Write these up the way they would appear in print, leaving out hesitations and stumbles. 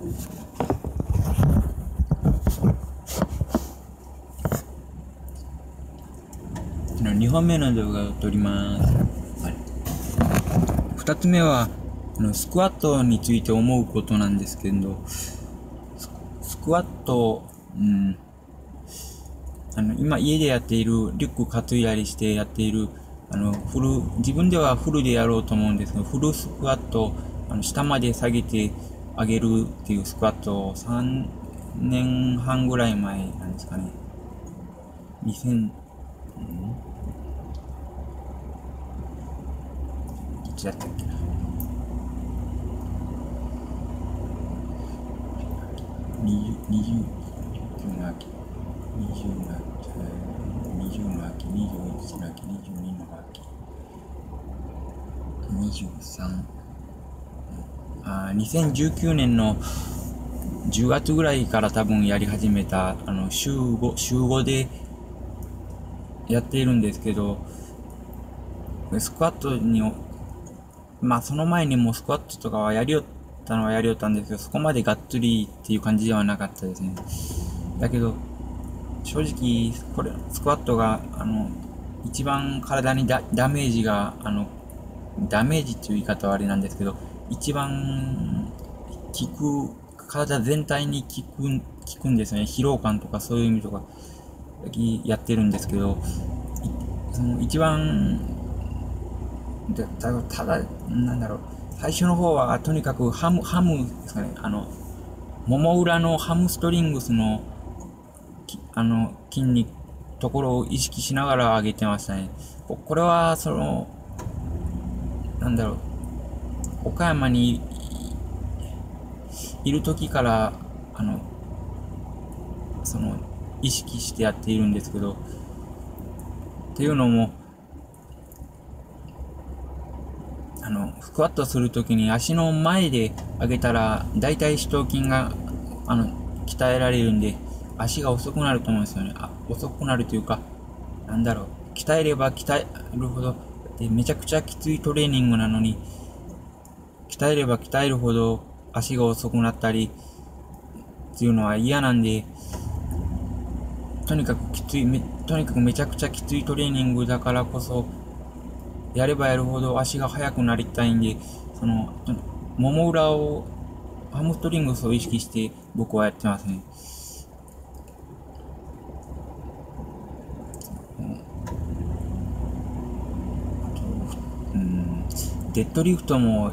2本目の動画を撮ります。2つ目はスクワットについて思うことなんですけど、スクワット、今家でやっているリュック担いだりしてやっている自分ではフルでやろうと思うんですけど、フルスクワット、下まで下げて上げるっていうスクワットを3年半ぐらい前なんですかね。2000、いつだったっけな。20の秋、20の秋、20の秋、21の秋、22の秋、23、2019年の10月ぐらいから多分やり始めた、週5でやっているんですけど、スクワットに、その前にもスクワットとかはやりよったんですけど、そこまでがっつりっていう感じではなかったですね。だけど、正直、スクワットが、一番体にダメージが、ダメージっていう言い方はあれなんですけど、一番体全体に効くんですね。疲労感とかそういう意味とか、やってるんですけど、その一番、ただ、最初の方はとにかくハムですかね、もも裏のハムストリングスの、筋肉、ところを意識しながら上げてましたね。これは、岡山にいる時から、意識してやっているんですけど、っていうのも、スクワットするときに足の前で上げたら、だいたい四頭筋が、鍛えられるんで、足が遅くなると思うんですよね。遅くなるというか、鍛えれば鍛えるほど、めちゃくちゃきついトレーニングなのに、鍛えれば鍛えるほど足が遅くなったり、っていうのは嫌なんで、とにかくめちゃくちゃきついトレーニングだからこそ、やればやるほど足が速くなりたいんで、もも裏を、ハムストリングスを意識して僕はやってますね。デッドリフトも、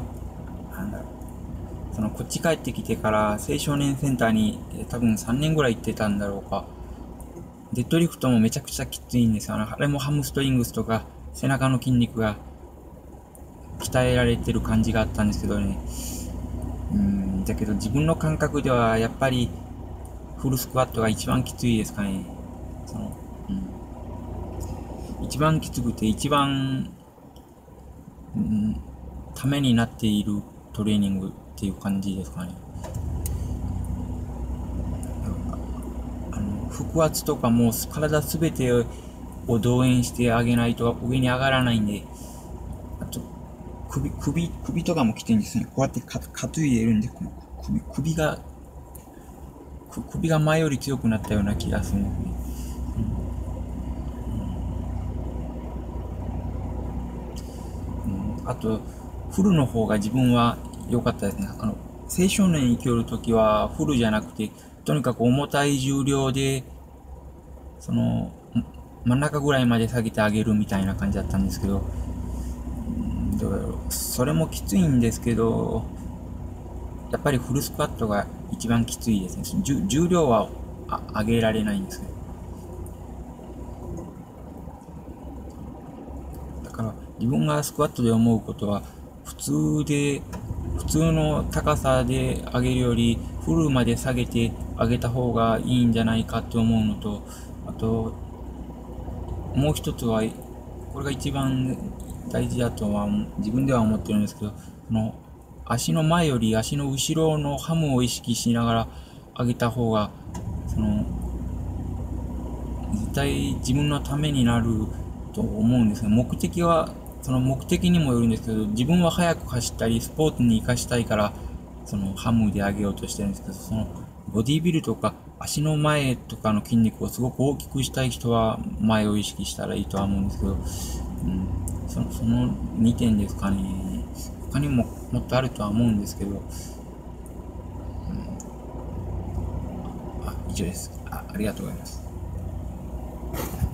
こっち帰ってきてから青少年センターに多分3年ぐらい行ってたんだろうか。デッドリフトもめちゃくちゃきついんですよ。あれもハムストリングスとか背中の筋肉が鍛えられてる感じがあったんですけどね。だけど自分の感覚ではやっぱりフルスクワットが一番きついですかね。一番きつくて一番、ためになっているトレーニングっていう感じですかね。腹圧とかも体すべてを動員してあげないと上に上がらないんで、あと首とかもきてるんですね。こうやって担いでるんで、首が前より強くなったような気がするんですね。あと、フルの方が自分は良かったですね。青少年に生きるときはフルじゃなくて、とにかく重たい重量で、真ん中ぐらいまで下げてあげるみたいな感じだったんですけど、それもきついんですけど、やっぱりフルスクワットが一番きついですね。重量は上げられないんですけど。だから自分がスクワットで思うことは、普通の高さで上げるよりフルまで下げて上げた方がいいんじゃないかと思うのと、あともう一つは、これが一番大事だとは自分では思ってるんですけど、足の前より足の後ろのハムを意識しながら上げた方が、絶対自分のためになると思うんですけど、目的は、その目的にもよるんですけど、自分は速く走ったり、スポーツに活かしたいから、 そのハムで上げようとしてるんですけど、そのボディビルとか足の前とかの筋肉をすごく大きくしたい人は前を意識したらいいとは思うんですけど、その2点ですかね。他にももっとあるとは思うんですけど、以上です。ありがとうございます。